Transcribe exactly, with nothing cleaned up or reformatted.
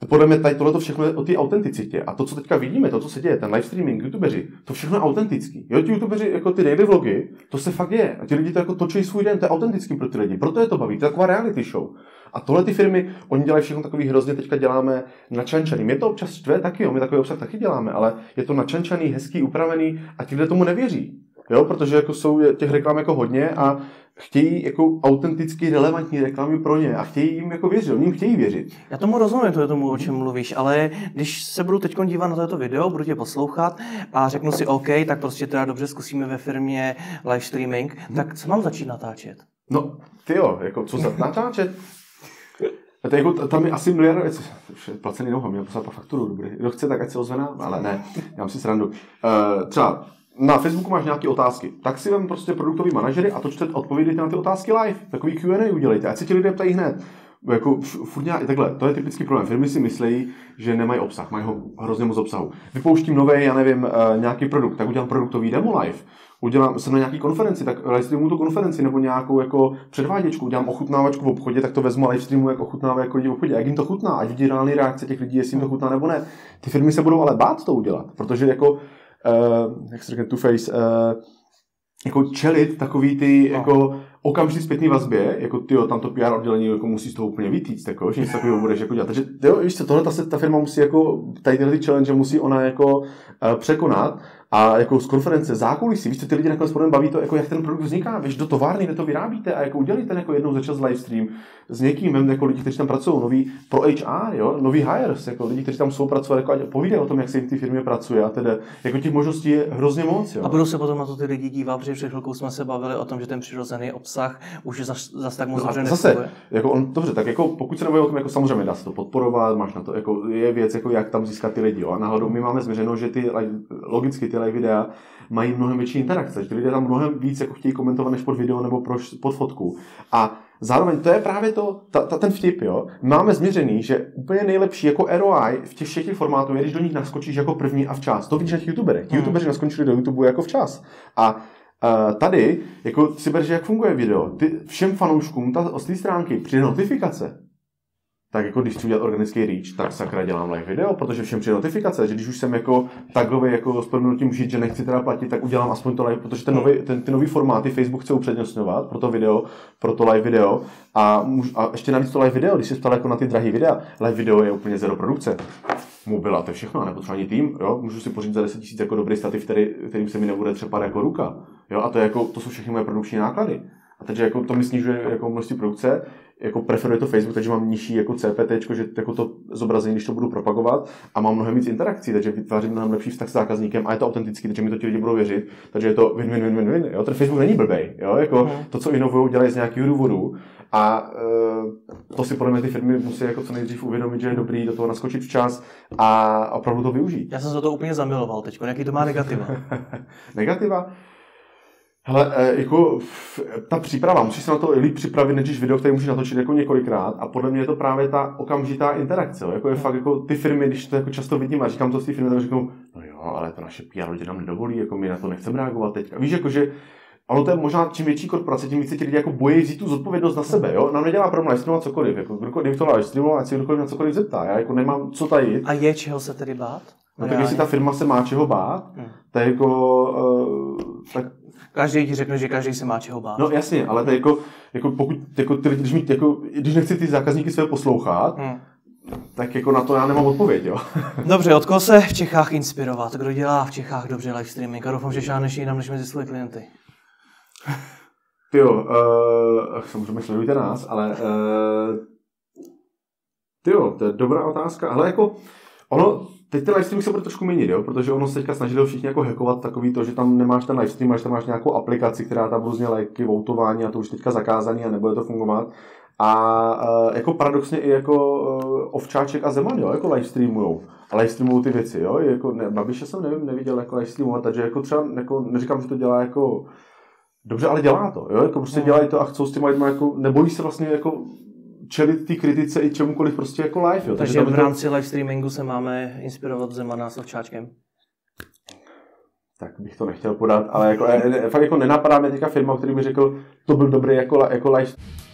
podle mě tady tohle všechno je o té autenticitě. A to, co teďka vidíme, to, co se děje, ten live streaming, youtubeři, to všechno je autentický. Jo, ti youtubeři, jako ty daily vlogy, to se fakt je. A ti lidi to jako točí svůj den, to je autentický pro ty lidi. Proto je to baví, to je taková reality show. A tohle ty firmy, oni dělají všechno takový hrozně, teďka děláme načančaný. Mě to občas štve taky, jo, my takový obsah taky děláme, ale je to načančaný, hezký, upravený a ti lidé tomu nevěří. Jo, protože jako jsou těch reklam jako hodně a chtějí jako autenticky relevantní reklamy pro ně a chtějí jim jako věřit, oni jim chtějí věřit. Já tomu rozumím, to je tomu, o čem mluvíš, ale když se budu teď dívat na toto video, budu tě poslouchat a řeknu si OK, tak prostě teda dobře zkusíme ve firmě live streaming, hmm. tak co mám začít natáčet? No, ty jo, jako co za natáčet? To je jako, tam je asi miliarda věcí. Placený noha, měl poslat fakturu, dobrý. Kdo chce, tak ať se ozve nám, ale ne, já mám si srandu. Uh, třeba na Facebooku máš nějaké otázky, tak si vem prostě produktový manažery a točte odpovědi na ty otázky live. Takový Q and A udělejte, ať se ti lidé ptají hned. Jako furt nějak, takhle, to je typický problém. Firmy si myslí, že nemají obsah, mají ho hrozně moc obsahu. Vypouštím nový, já nevím, uh, nějaký produkt, tak udělám produktový demo live. Udělám, jsem na nějaký konferenci, tak live streamu tu konferenci nebo nějakou jako předváděčku, udělám ochutnávačku v obchodě, tak to vezmu a live streamu jak ochutnává jako lidi v obchodě. Jak jim to chutná, ať vidí reálný reakce těch lidí, jestli jim to chutná nebo ne. Ty firmy se budou ale bát to udělat, protože jako, uh, jak se řekne, two-face, uh, jako čelit takový ty, no. jako okamžitý zpětný vazbě, jako tyjo, tam to P R oddělení jako musí z toho úplně vytýct, jako, že něco takového budeš jako dělat. Takže jo, víš co, tohle ta, ta firma musí jako, tady tyhle ty challenge musí ona jako uh, překonat. A jako z konference zákulisí, víš co, ty lidi nakonec potom baví to, jako jak ten produkt vzniká, víš, do továrny, kde to vyrábíte a jako udělejte jako jednou za čas live stream s někým, jako lidi, kteří tam pracují, noví pro H R, jo, noví hires, jako lidi, kteří tam jsou pracovat, jako povídají o tom, jak se jim v té firmě pracuje a tedy, jako těch možností je hrozně moc, jo. A budou se potom na to ty lidi dívat, protože před chvilkou jsme se bavili o tom, že ten přirozený obsah už zas, zas tak moc no dobře zase, nefunguje. Jako on, dobře, tak jako pokud se nebavíme o tom, jako samozřejmě dá se to podporovat, máš na to, jako je věc, jako jak tam získat ty lidi, jo. A náhodou my máme změřeno, že ty logicky ty live videa mají mnohem větší interakce, že ty lidé tam mnohem víc jako chtějí komentovat než pod video nebo pod fotku. A zároveň to je právě to, ta, ta, ten vtip, jo. Máme změřený, že úplně nejlepší jako R O I v těch všech těch formátů je, když do nich naskočíš jako první a včas. To vidíš na těch youtuberech. Ti hmm. youtubeři naskočili do YouTube jako včas. A uh, tady, jako si bereš, jak funguje video. Ty všem fanouškům ta, z té stránky přijde notifikace. Tak jako když chci udělat organický reach, tak sakra dělám live video, protože všem přijde notifikace, že když už jsem jako tagový jako s prominutím žít, že nechci teda platit, tak udělám aspoň to live, protože ten nový, ten, ty nový formáty Facebook chce upřednostňovat pro to video, pro to live video a, můž, a ještě navíc to live video, když jsi ptal jako na ty drahý videa, live video je úplně zero produkce. Mobil a to je všechno, a nepotřeba ani tým, jo, můžu si pořídit za deset tisíc jako dobrý stativ, který, kterým se mi nebude třepat jako ruka, jo, a to je jako, to jsou všechny moje produkční náklady. A takže jako to mi snižuje jako množství produkce, jako preferuje to Facebook, takže mám nižší jako C P T, že jako to zobrazení, když to budu propagovat a mám mnohem víc interakcí, takže vytvářím mnohem lepší vztah s zákazníkem a je to autentický, takže mi to ti lidi budou věřit, takže je to win, win, win, win, win, jo, ten Facebook není blbej, jo, jako mm. to, co inovují, dělají z nějakého důvodu a e, to si podle mě ty firmy musí jako co nejdřív uvědomit, že je dobrý do toho naskočit včas a opravdu to využít. Já jsem se to úplně zamiloval teď, jaký to má negativa? Negativa? Hele, jako ta příprava, musíš se na to líp připravit, než video, který můžeš natočit jako několikrát a podle mě je to právě ta okamžitá interakce, jo? Jako je fakt jako ty firmy, když to jako často vidím a říkám to z té firmy, tak řeknou, no jo, ale to naše P R lidi nám nedovolí, jako my na to nechceme reagovat teď. Víš, jako že ono to je možná čím větší korporace, tím více ti lidi jako bojí vzít tu zodpovědnost na sebe, jo? Nám nedělá problém live streamovat cokoliv, jako kdokoliv to live streamovat, ať se kdokoliv na cokoliv zeptá, já jako nemám co tajit. A je čeho se tedy bát? No tak jestli ta firma se má čeho bát, hmm. tak jako uh, tak každý ti řekne, že každý se má čeho bát. No jasně, ale to jako, jako pokud jako ty lidi, když, mi, jako, když nechci ty zákazníky své poslouchat, hmm. tak jako na to já nemám odpověď, jo. Dobře, od koho se v Čechách inspirovat? Kdo dělá v Čechách dobře live streaming? A doufám, že šáneš jinam než mezi svoje klienty. Tyjo, uh, samozřejmě sledujte nás, ale uh, tyjo, to je dobrá otázka, ale jako ono, teď ten livestream se bude trošku měnit, jo? Protože ono se teďka snažilo všichni jako hackovat takový to, že tam nemáš ten livestream, až tam máš nějakou aplikaci, která tam různě lajky, voutování a to už teďka zakázaný a nebude to fungovat. A uh, jako paradoxně i jako uh, Ovčáček a Zeman, jo, jako livestreamujou. A livestreamujou ty věci, jo, jako ne, Babiše jsem nevím, neviděl jako livestreamovat, takže jako třeba jako, neříkám, že to dělá jako dobře, ale dělá to, jo, jako prostě dělají to a chcou s těma lidma jako, nebojí se vlastně jako čelit ty kritice i čemukoliv prostě jako live, jo. Takže, takže v rámci to live streamingu se máme inspirovat Zemana s Ovčáčkem. Tak bych to nechtěl podat, ale jako, fakt jako nenapadá mě teďka firma, který by řekl, to byl dobrý jako, jako live